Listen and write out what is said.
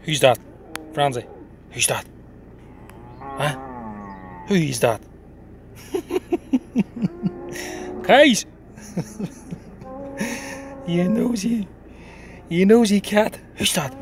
Who's that? Francie, who's that? Huh? Who is that? Guys! You nosy cat. Who's that?